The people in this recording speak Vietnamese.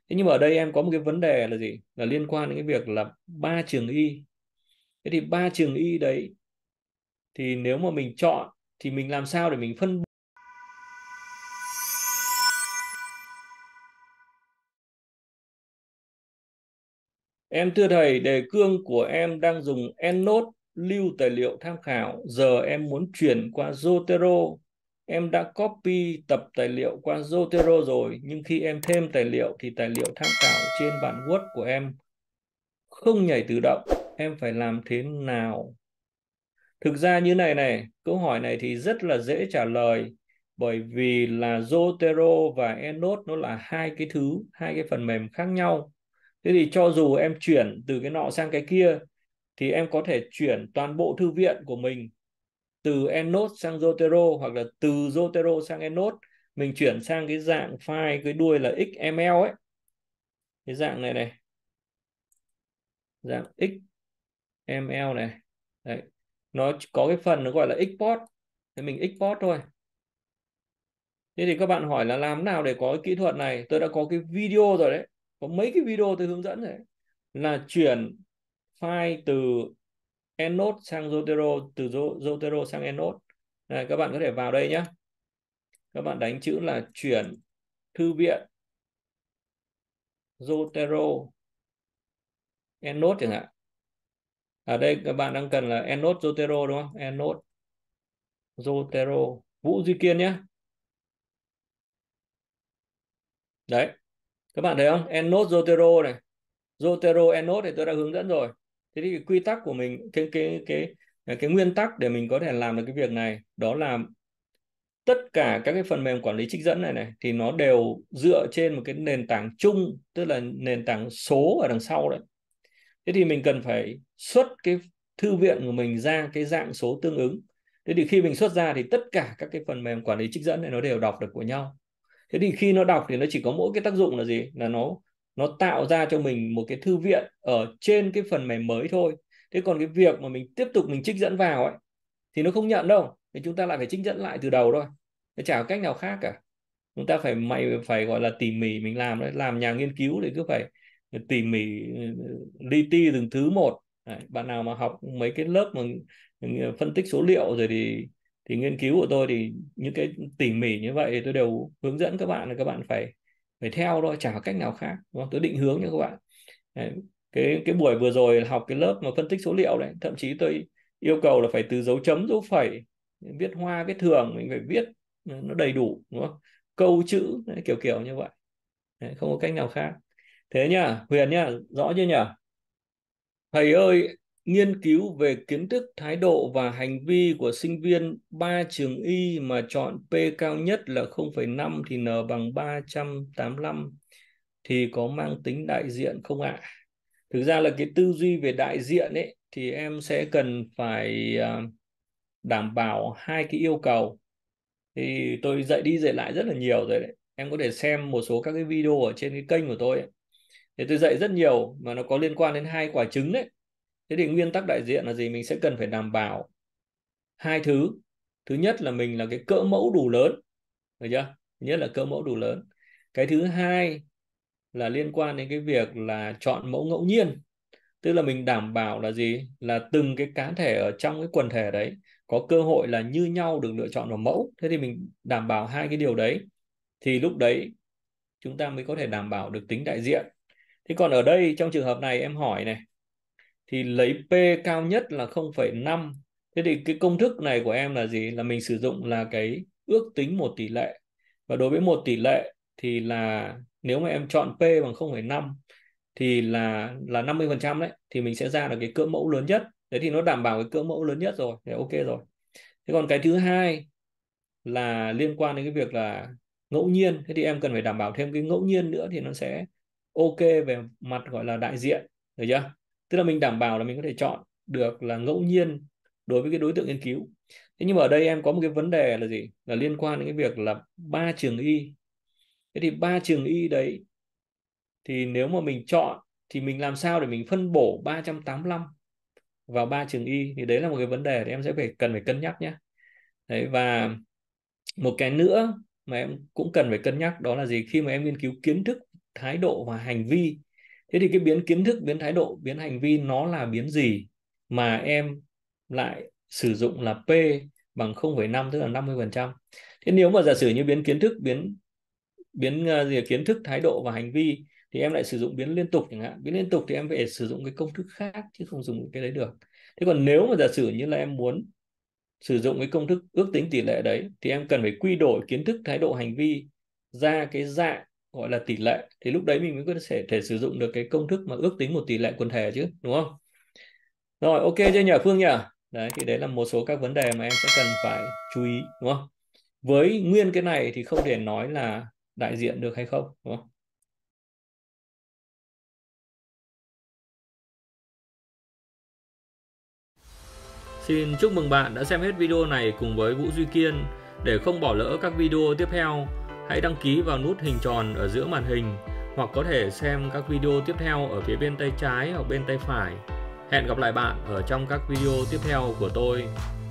Thế nhưng mà ở đây em có một cái vấn đề là gì? Là liên quan đến cái việc là ba trường y. Thế thì ba trường y đấy thì nếu mà mình chọn thì mình làm sao để mình phân. Em thưa thầy, đề cương của em đang dùng EndNote lưu tài liệu tham khảo. Giờ em muốn chuyển qua Zotero. Em đã copy tập tài liệu qua Zotero rồi, nhưng khi em thêm tài liệu thì tài liệu tham khảo trên bản Word của em không nhảy tự động. Em phải làm thế nào? Thực ra như này này, câu hỏi này thì rất là dễ trả lời, bởi vì là Zotero và EndNote nó là hai cái phần mềm khác nhau. Thế thì cho dù em chuyển từ cái nọ sang cái kia thì em có thể chuyển toàn bộ thư viện của mình từ EndNote sang Zotero, hoặc là từ Zotero sang EndNote. Mình chuyển sang cái dạng file cái đuôi là XML ấy, cái dạng này này, dạng XML này. Đấy. Nó có cái phần nó gọi là export, thì mình export thôi. Thế thì các bạn hỏi là làm nào để có cái kỹ thuật này, tôi đã có cái video rồi đấy, có mấy cái video tôi hướng dẫn rồi đấy. Là chuyển file từ EndNote sang Zotero, từ Zotero sang EndNote. Này, các bạn có thể vào đây nhé, các bạn đánh chữ là chuyển thư viện Zotero EndNote chẳng hạn. Ở đây các bạn đang cần là EndNote Zotero đúng không? EndNote Zotero Vũ Duy Kiên nhé. Đấy, các bạn thấy không? EndNote Zotero này, Zotero EndNote thì tôi đã hướng dẫn rồi. Thế thì cái quy tắc của mình, cái nguyên tắc để mình có thể làm được cái việc này, đó là tất cả các cái phần mềm quản lý trích dẫn này này thì nó đều dựa trên một cái nền tảng chung, tức là nền tảng số ở đằng sau đấy. Thế thì mình cần phải xuất cái thư viện của mình ra cái dạng số tương ứng. Thế thì khi mình xuất ra thì tất cả các cái phần mềm quản lý trích dẫn này nó đều đọc được của nhau. Thế thì khi nó đọc thì nó chỉ có mỗi cái tác dụng là gì, là nó tạo ra cho mình một cái thư viện ở trên cái phần mềm mới thôi. Thế còn cái việc mà mình tiếp tục mình trích dẫn vào ấy thì nó không nhận đâu, thì chúng ta lại phải trích dẫn lại từ đầu thôi. Nó chả có cách nào khác cả. Chúng ta phải gọi là tỉ mỉ mình làm đấy, làm nhà nghiên cứu thì cứ phải tỉ mỉ, li ti từng thứ một. Đấy, bạn nào mà học mấy cái lớp mà phân tích số liệu rồi thì nghiên cứu của tôi thì những cái tỉ mỉ như vậy thì tôi đều hướng dẫn các bạn là các bạn phải phải theo thôi, chả có cách nào khác, đúng không? Tôi định hướng cho các bạn. Đấy. Cái buổi vừa rồi học cái lớp mà phân tích số liệu đấy, thậm chí tôi yêu cầu là phải từ dấu chấm dấu phẩy, viết hoa viết thường mình phải viết nó đầy đủ, đúng không? Câu chữ đấy, kiểu kiểu như vậy. Đấy, không có cách nào khác. Thế nhá Huyền nhá, rõ chưa nhỉ? Thầy ơi, nghiên cứu về kiến thức, thái độ và hành vi của sinh viên ba trường y mà chọn P cao nhất là 0,5 thì N bằng 385 thì có mang tính đại diện không ạ? Thực ra là cái tư duy về đại diện ấy thì em sẽ cần phải đảm bảo hai cái yêu cầu. Thì tôi dạy đi dạy lại rất là nhiều rồi đấy. Em có thể xem một số các cái video ở trên cái kênh của tôi ấy. Thì tôi dạy rất nhiều mà nó có liên quan đến hai quả trứng đấy. Thế thì nguyên tắc đại diện là gì? Mình sẽ cần phải đảm bảo hai thứ. Thứ nhất là mình là cái cỡ mẫu đủ lớn, được chưa? Thứ nhất là cỡ mẫu đủ lớn. Cái thứ hai là liên quan đến cái việc là chọn mẫu ngẫu nhiên. Tức là mình đảm bảo là gì? Là từng cái cá thể ở trong cái quần thể đấy có cơ hội là như nhau được lựa chọn vào mẫu. Thế thì mình đảm bảo hai cái điều đấy thì lúc đấy chúng ta mới có thể đảm bảo được tính đại diện. Thế còn ở đây trong trường hợp này em hỏi này, thì lấy P cao nhất là 0,5. Thế thì cái công thức này của em là gì? Là mình sử dụng là cái ước tính một tỷ lệ. Và đối với một tỷ lệ thì là nếu mà em chọn P bằng 0,5 thì là 50% đấy, thì mình sẽ ra được cái cỡ mẫu lớn nhất. Thế thì nó đảm bảo cái cỡ mẫu lớn nhất rồi, thì ok rồi. Thế còn cái thứ hai là liên quan đến cái việc là ngẫu nhiên. Thế thì em cần phải đảm bảo thêm cái ngẫu nhiên nữa thì nó sẽ ok về mặt gọi là đại diện, được chưa? Tức là mình đảm bảo là mình có thể chọn được là ngẫu nhiên đối với cái đối tượng nghiên cứu. Thế nhưng mà ở đây em có một cái vấn đề là gì, là liên quan đến cái việc là ba trường y. Thế thì ba trường y đấy thì nếu mà mình chọn thì mình làm sao để mình phân bổ 385 vào ba trường y, thì đấy là một cái vấn đề thì em sẽ cần phải cân nhắc nhé. Đấy, và một cái nữa mà em cũng cần phải cân nhắc đó là gì, khi mà em nghiên cứu kiến thức thái độ và hành vi. Thế thì cái biến kiến thức, biến thái độ, biến hành vi nó là biến gì mà em lại sử dụng là P bằng 0,5, tức là 50%. Thế nếu mà giả sử như biến kiến thức, biến kiến thức, thái độ và hành vi thì em lại sử dụng biến liên tục chẳng hạn. Biến liên tục thì em phải sử dụng cái công thức khác chứ không dùng cái đấy được. Thế còn nếu mà giả sử như là em muốn sử dụng cái công thức ước tính tỷ lệ đấy thì em cần phải quy đổi kiến thức, thái độ, hành vi ra cái dạng gọi là tỷ lệ, thì lúc đấy mình mới có thể sử dụng được cái công thức mà ước tính một tỷ lệ quần thể chứ, đúng không? Rồi, ok chưa nhỉ Phương nhỉ? Đấy thì đấy là một số các vấn đề mà em sẽ cần phải chú ý, đúng không? Với nguyên cái này thì không thể nói là đại diện được hay không, đúng không? Xin chúc mừng bạn đã xem hết video này cùng với Vũ Duy Kiên. Để không bỏ lỡ các video tiếp theo, hãy đăng ký vào nút hình tròn ở giữa màn hình, hoặc có thể xem các video tiếp theo ở phía bên tay trái hoặc bên tay phải. Hẹn gặp lại bạn ở trong các video tiếp theo của tôi.